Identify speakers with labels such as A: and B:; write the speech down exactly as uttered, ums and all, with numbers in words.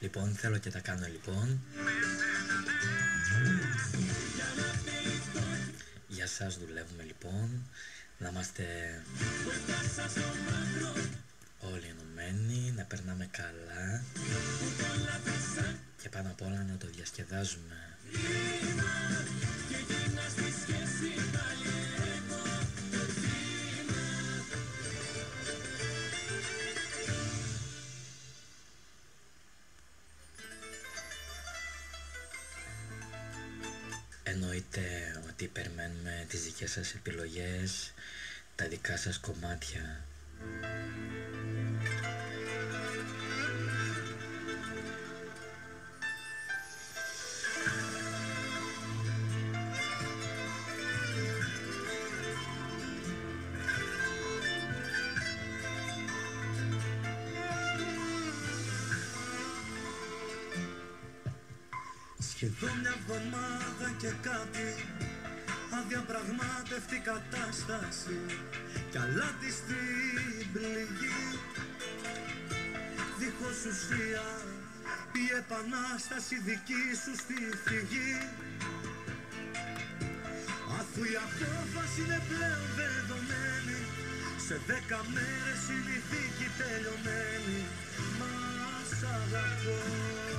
A: Λοιπόν, θέλω και τα κάνω λοιπόν. Για σας δουλεύουμε λοιπόν. Να είμαστε όλοι ενωμένοι, να περνάμε καλά και πάνω απ' όλα να το διασκεδάζουμε. Εννοείται ότι περιμένουμε τις δικές σας επιλογές, τα δικά σας κομμάτια.
B: Σχεδόν μια εβδομάδα και κάτι, αδιαπραγμάτευτη κατάσταση κι αλάτι στην πληγή. Δίχως ουσία η επανάσταση δική σου στη φυγή. Αφού η απόφαση είναι πλέον δεδομένη, σε δέκα μέρες είναι η δίκη τελειωμένη. Μας αγαπώ.